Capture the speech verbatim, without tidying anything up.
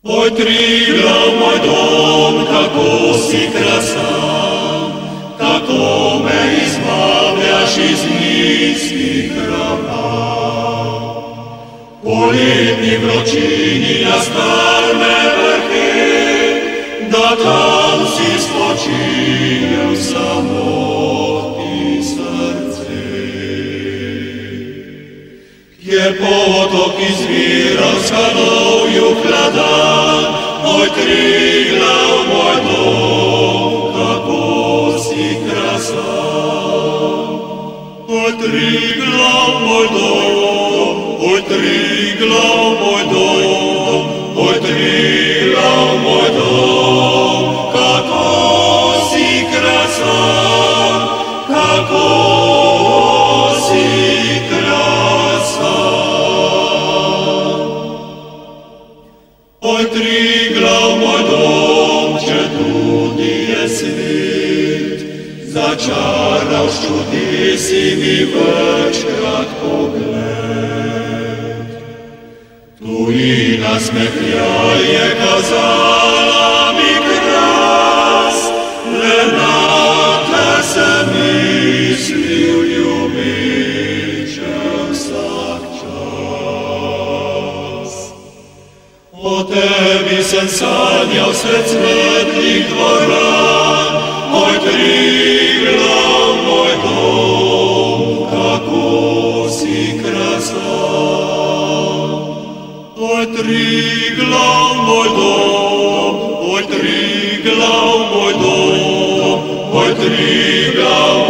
Ой, Тригlav, moj dom, kako si krasan, kako me izbavljaš iz niskih rana. Po ljetnji vročini na starne vrhe, da tam si spočinjem samotni srce. Kjer potok izvira s kanovju hladan, oj, Triglav, moj dom, kako si krasan. Oj, Triglav, moj dom, oj, Triglav, moj dom, oj, Triglav, moj dom, kako si krasan, kako si krasan. Oj, Triglav, moj dom, četudi je svet, začaraš čudesi mi večkrat pogled. Tuji nasmehljaje kazala mi kras, le na te se mislil ljubeče vsak čas. O tebi sem sanjal sred svetlih dvoran, oj, Triglav, moj dom, kako si krasan. Oj, Triglav, moj dom, oj, Triglav, moj dom, oj, Triglav,